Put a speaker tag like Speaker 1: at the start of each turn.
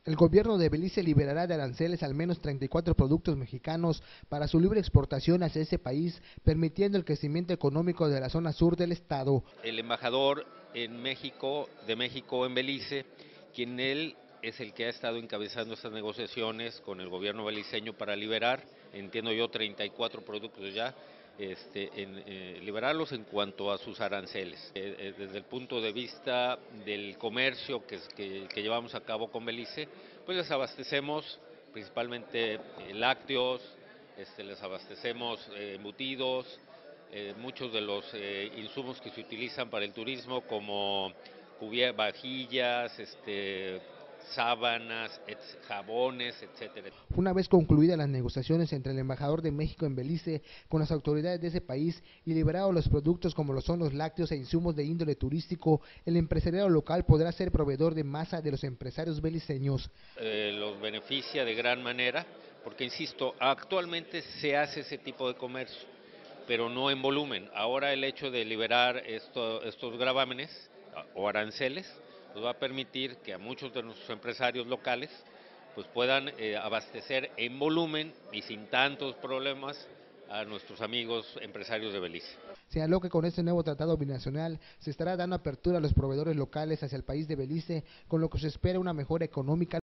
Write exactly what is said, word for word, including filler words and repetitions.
Speaker 1: El gobierno de Belice liberará de aranceles al menos treinta y cuatro productos mexicanos para su libre exportación hacia ese país, permitiendo el crecimiento económico de la zona sur del estado.
Speaker 2: El embajador en México, de México en Belice, quien él es el que ha estado encabezando estas negociaciones con el gobierno beliceño para liberar, entiendo yo, treinta y cuatro productos ya, este, en, eh, liberarlos en cuanto a sus aranceles. Eh, eh, desde el punto de vista del comercio que, que, que llevamos a cabo con Belice, pues les abastecemos principalmente eh, lácteos, este, les abastecemos eh, embutidos, eh, muchos de los eh, insumos que se utilizan para el turismo como vajillas, este, sábanas, et, jabones, etcétera.
Speaker 1: Una vez concluidas las negociaciones entre el embajador de México en Belice con las autoridades de ese país y liberados los productos como lo son los lácteos e insumos de índole turístico, el empresariado local podrá ser proveedor de masa de los empresarios beliceños.
Speaker 2: Eh, los beneficia de gran manera porque, insisto, actualmente se hace ese tipo de comercio, pero no en volumen. Ahora el hecho de liberar esto, estos gravámenes o aranceles nos va a permitir que a muchos de nuestros empresarios locales pues puedan eh, abastecer en volumen y sin tantos problemas a nuestros amigos empresarios de Belice.
Speaker 1: Señaló que con este nuevo tratado binacional se estará dando apertura a los proveedores locales hacia el país de Belice, con lo que se espera una mejora económica